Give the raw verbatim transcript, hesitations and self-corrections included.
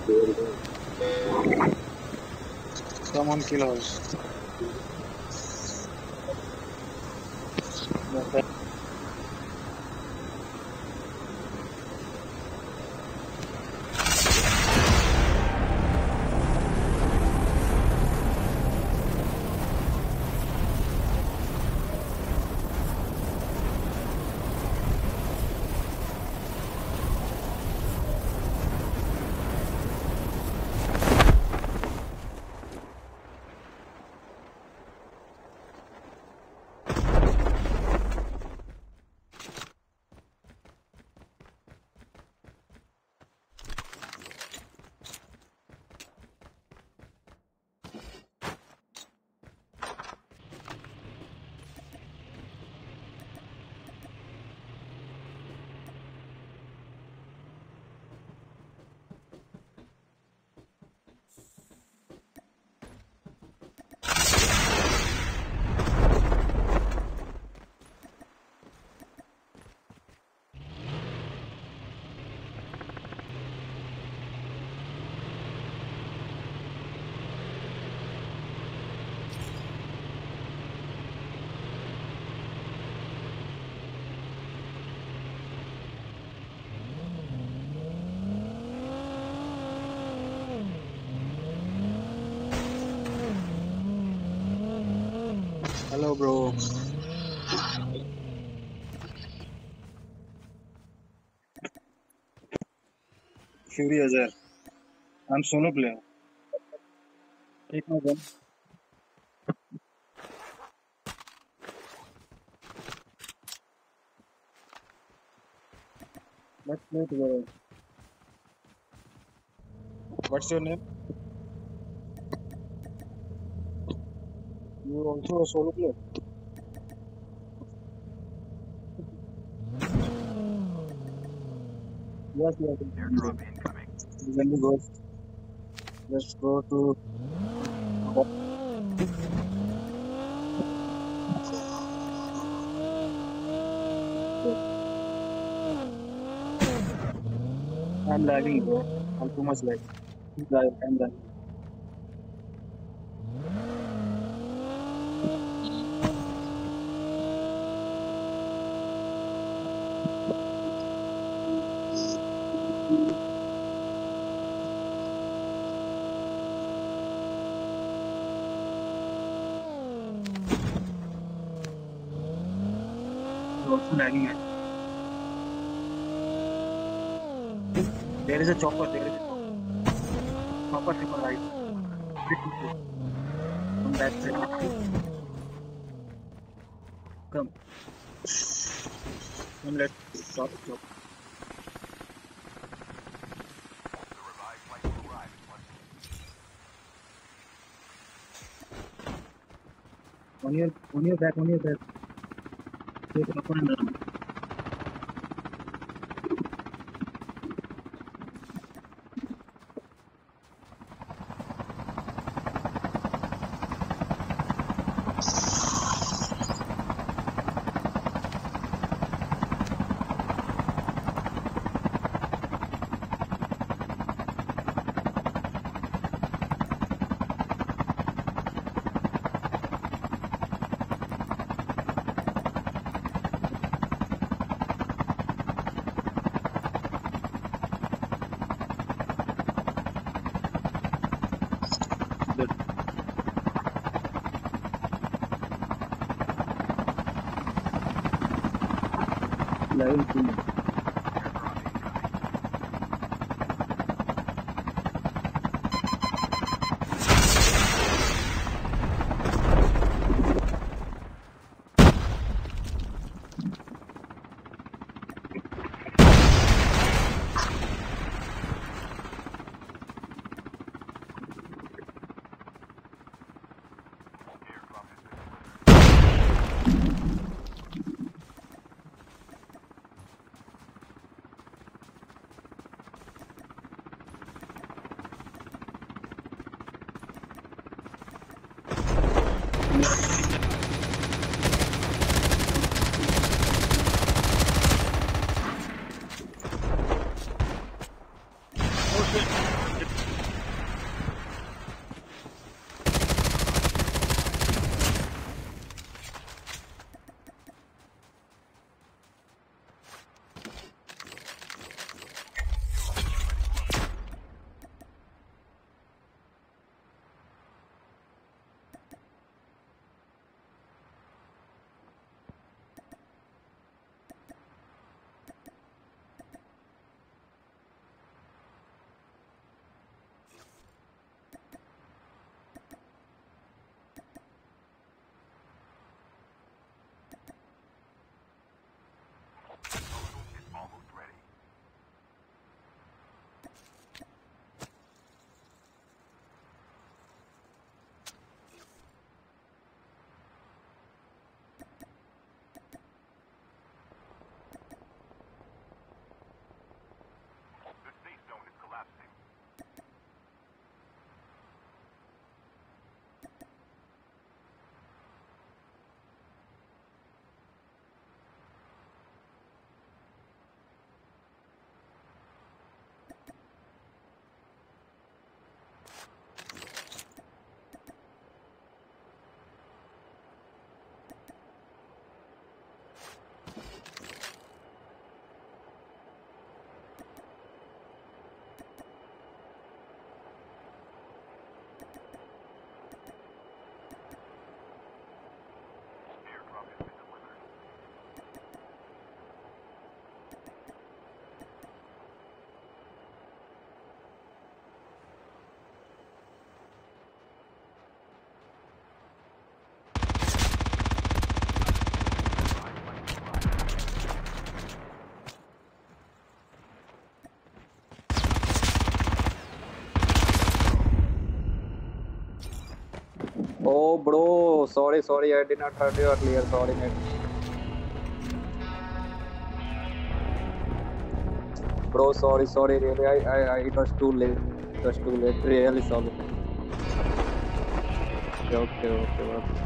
Someone kill us. Hello, bro. Fury Azhar. I'm solo player. Take my gun. Let's play together. What's your name? You also a solo player? Yes, yes. Airdrop incoming. When we go, let's go to. I'm lagging, bro. I'm too much lag. I'm lagging. I'm also lagging. There is a chopper. There is a chopper. Chopper to the right. From that side. Come. Come, let's stop. Stop. The revived flight will arrive in one minute. On your, on your back, on your back. Take it up and down. Level two. Oh shit. Oh, bro, sorry, sorry, I did not heard you earlier. Sorry, mate. Bro, sorry, sorry, really. I, I, I, it was too late. It was too late. Really sorry. Okay, okay, okay, bro.